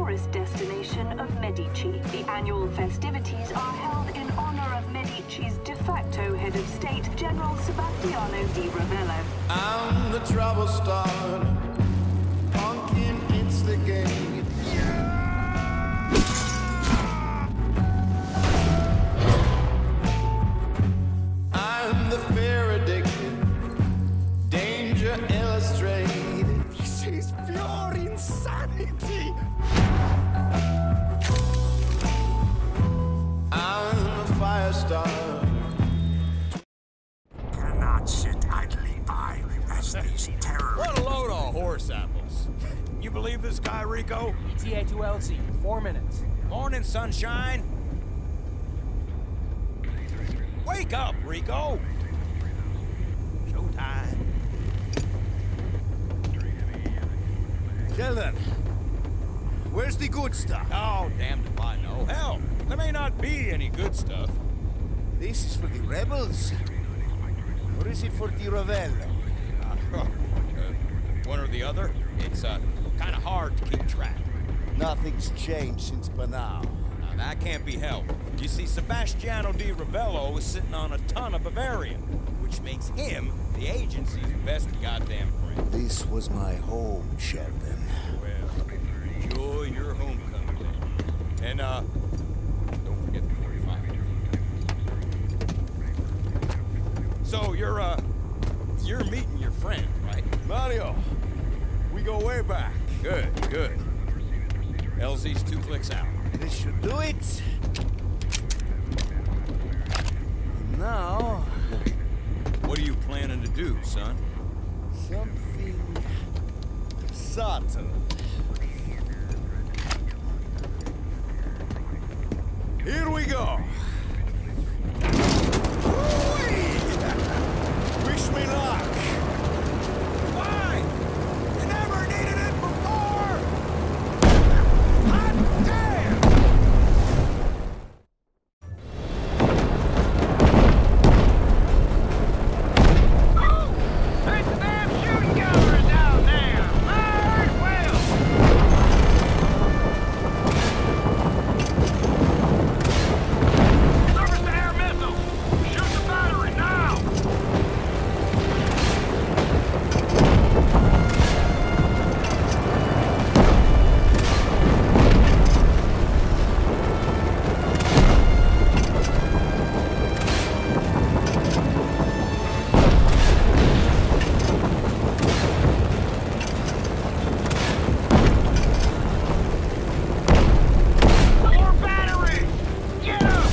tourist destination of Medici. The annual festivities are held in honor of Medici's de facto head of state, General Sebastiano di Ravello. I'm the trouble starter, pumpkin instigator. I'm the fear addicted, danger illustrated. This is pure insanity. I'm a fire starter. Cannot sit idly by as these terrorists. What a load of horse apples. You believe this guy, Rico? ETA to LZ, 4 minutes. Morning, sunshine. Wake up, Rico. Showtime. Sheldon, where's the good stuff? Oh, damned if I know. Hell, there may not be any good stuff. This is for the rebels? Or is it for the Ravello? One or the other. It's kind of hard to keep track. Nothing's changed since Banal. Now, that can't be helped. You see, Sebastiano di Ravello is sitting on a ton of Bavaria, which makes him the agency's best goddamn friend. This was my home, Sheldon. Well, enjoy your homecoming then. And, don't forget the 45. So, you're meeting your friend, right? Mario, we go way back. Good, good. LZ's 2 clicks out. This should do it. Now, What are you planning to do, son? something subtle. Here we go. Wish me luck. Why? You never needed it before! Hot damn! There's a damn shooting gallery down there! Very well! Surface to air missile! Shoot the battery now! More batteries! Get 'em!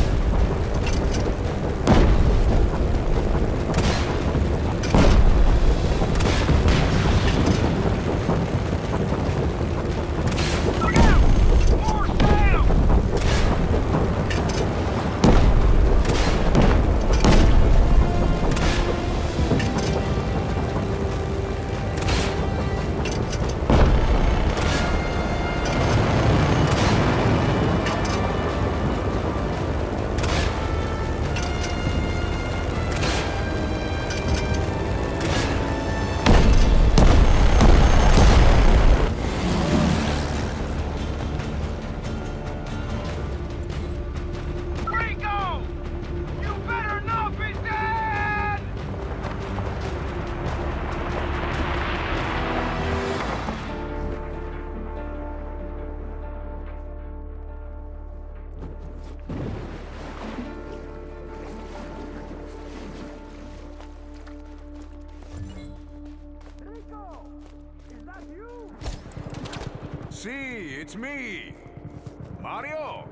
Look out! More sail! Rico! You better not be dead! Rico! Is that you? See, it's me, Mario.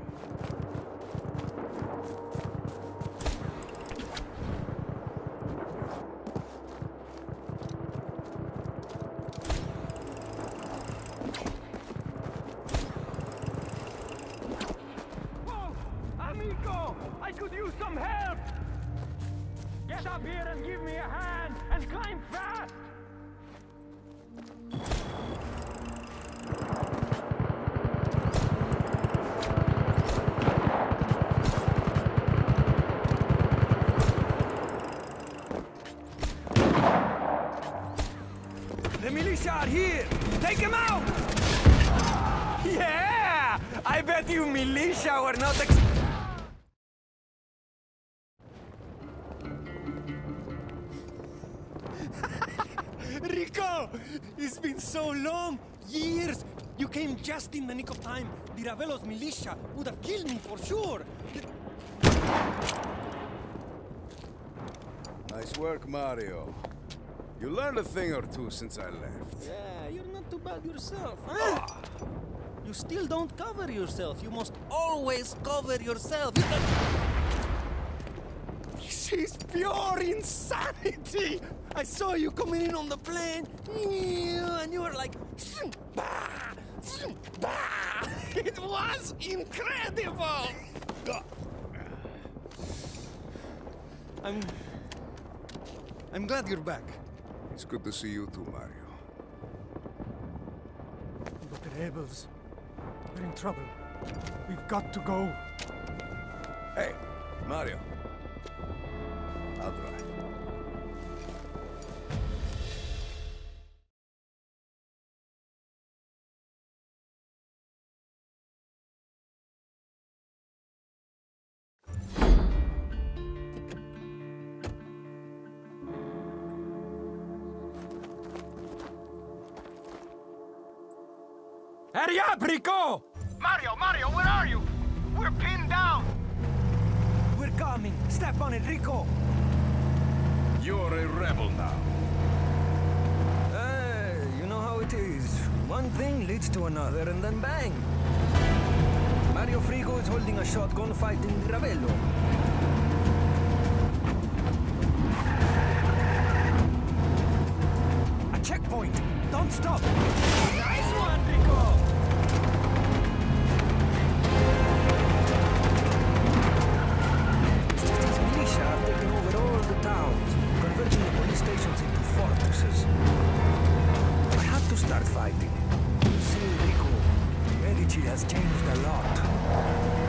Whoa! Amico! I could use some help! Get up here and give me a hand, and climb fast! The militia are here! Take them out! Yeah! I bet you militia were not Rico! It's been so long! Years! You came just in the nick of time. The Ravello's militia would have killed me for sure! Nice work, Mario. You learned a thing or two since I left. Yeah, you're not too bad yourself, huh? You still don't cover yourself. You must always cover yourself. This is pure insanity! I saw you coming in on the plane, and you were like, bah, bah. It was incredible! I'm glad you're back. It's good to see you too, Mario. But the rebels, we're in trouble. We've got to go. Hey, Mario. I'll drive. Hurry up, Rico! Mario, where are you? We're pinned down. We're coming. Step on it, Rico. You're a rebel now. You know how it is. One thing leads to another, and then bang! Mario Frigo is holding a shotgun fighting Ravello. A checkpoint! Don't stop! Nice one, Rico! These militia have taken over all the towns, converting the police stations into fortresses. I had to start fighting. You see, Rico, Medici has changed a lot.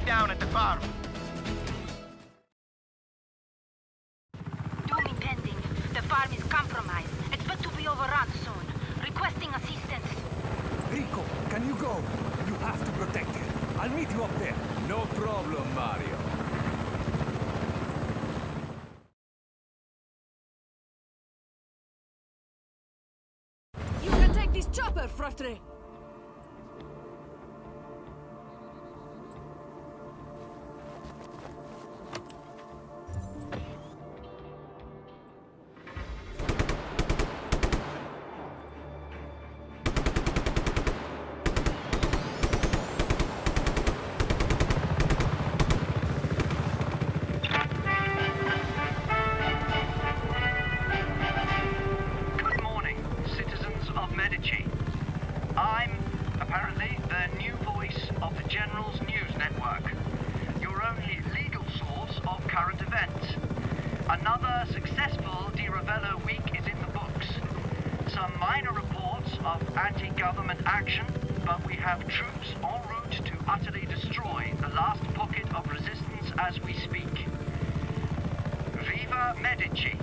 down at the farm. Doom impending. The farm is compromised. Expect to be overrun soon. Requesting assistance. Rico, can you go? You have to protect it. I'll meet you up there. No problem, Mario. You can take this chopper, Fratre! I'm, apparently, the new voice of the General's News Network. Your only legal source of current events. Another successful Di Ravello week is in the books. Some minor reports of anti-government action, but we have troops en route to utterly destroy the last pocket of resistance as we speak. Viva Medici!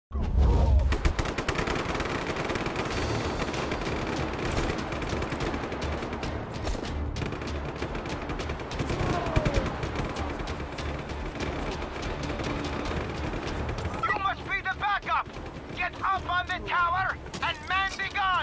Tower and man the gun!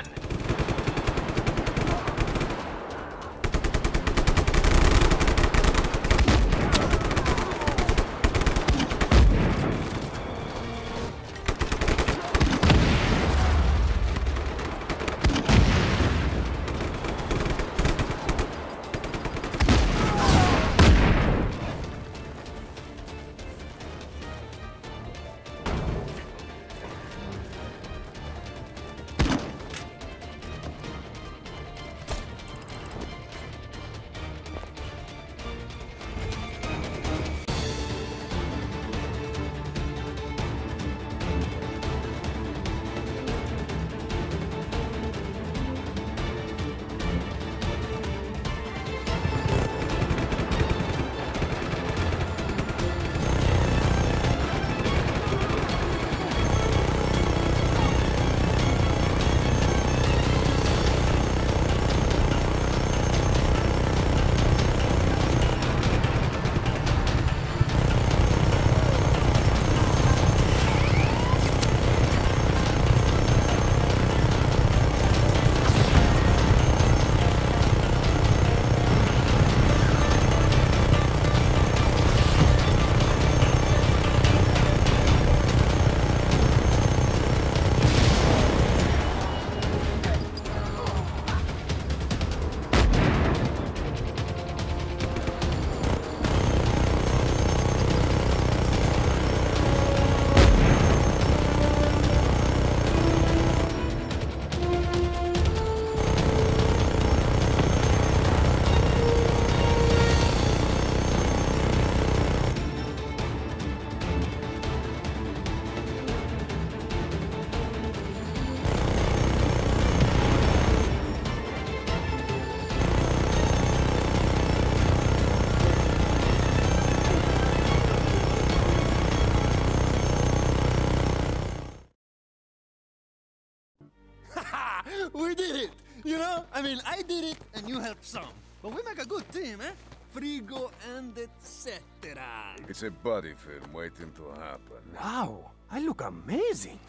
We did it! You know, I mean, I did it and you helped some. But we make a good team, eh? Frigo and etc. It's a buddy film waiting to happen. Wow, I look amazing.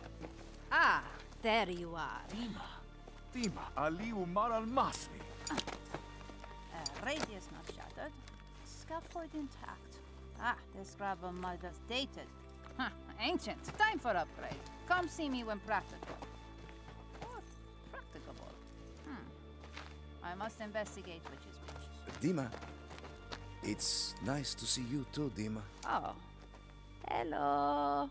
Ah, there you are. Dima, Ali Umar al-Masri. Radius not shattered. Scaffold intact. Ah, this grabber might have dated. Huh, ancient. Time for upgrade. Come see me when practical. Or practicable. I must investigate which is which. Dima, it's nice to see you too, Dima. Oh. Hello.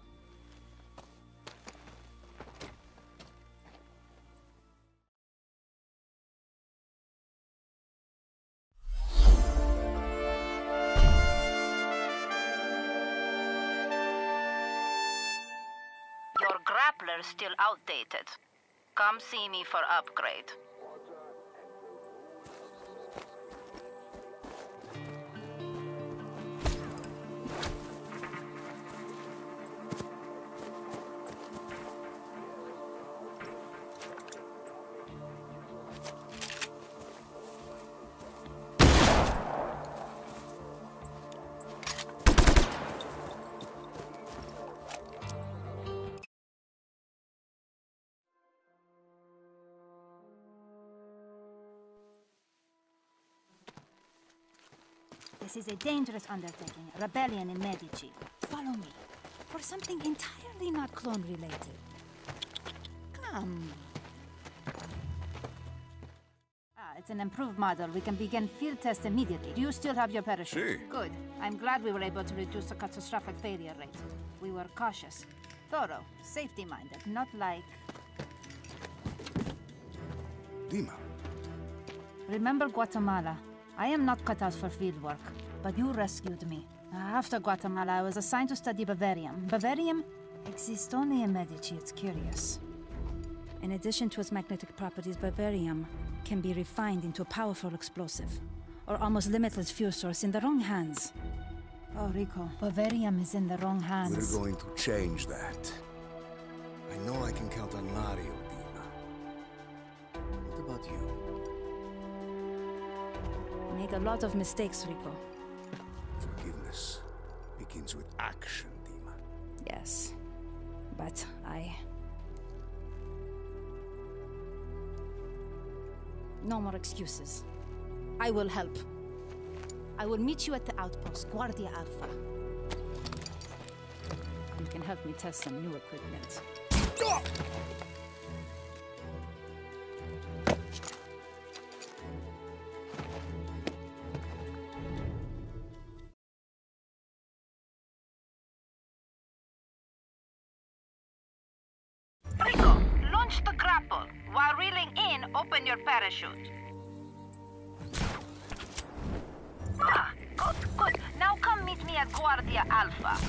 Your grappler's still outdated. Come see me for upgrade. This is a dangerous undertaking, a rebellion in Medici. Follow me, for something entirely not clone-related. Come. It's an improved model. We can begin field tests immediately. Do you still have your parachute? Si. Good. I'm glad we were able to reduce the catastrophic failure rate. We were cautious, thorough, safety-minded, not like... Dima. Remember Guatemala. I am not cut out for field work, but you rescued me. After Guatemala, I was assigned to study Bavarium. Bavarium exists only in Medici. It's curious. In addition to its magnetic properties, Bavarium can be refined into a powerful explosive, or almost limitless fuel source in the wrong hands. Oh, Rico, Bavarium is in the wrong hands. We're going to change that. I know I can count on Mario, Dima. What about you? Make a lot of mistakes, Rico. Forgiveness begins with action, Dima. Yes. But No more excuses. I will help. I will meet you at the outpost, Guardia Alpha. You can help me test some new equipment. Rico, launch the grapple. While reeling in, open your parachute. Ah, good. Now come meet me at Guardia Alpha.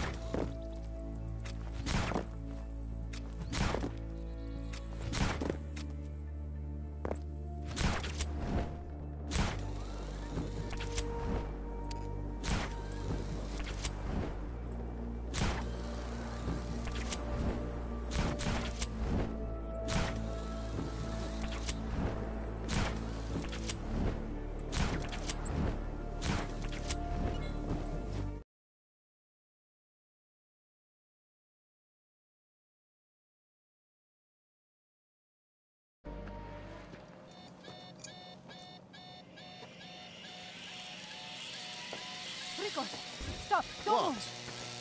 Rico, stop! Don't! What?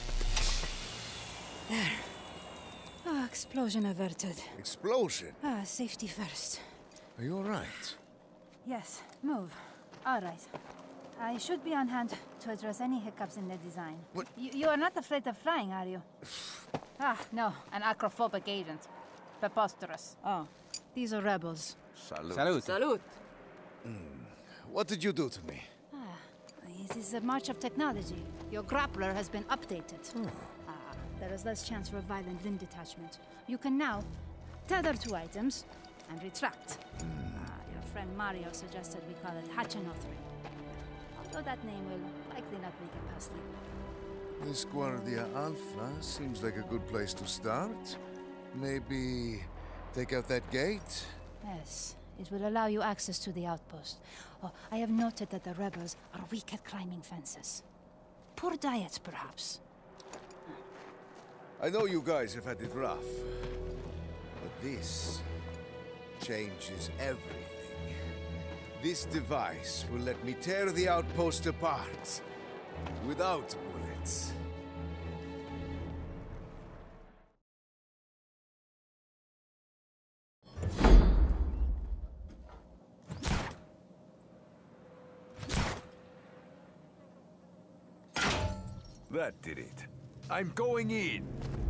There. Ah, explosion averted. Explosion? Safety first. Are you alright? Yes, move. All right. I should be on hand to address any hiccups in the design. What? You are not afraid of flying, are you? No, an acrophobic agent. Preposterous. Oh, these are rebels. Salute. Salute. What did you do to me? It is a march of technology. Your grappler has been updated. There is less chance for violent limb detachment. You can now tether two items and retract. Your friend Mario suggested we call it Hachinothri. Although that name will likely not make it past legal. This Guardia Alpha seems like a good place to start. Maybe take out that gate? Yes, it will allow you access to the outpost. Oh, I have noted that the rebels are weak at climbing fences. Poor diet, perhaps. I know you guys have had it rough, but this changes everything. This device will let me tear the outpost apart, without bullets. That did it. I'm going in.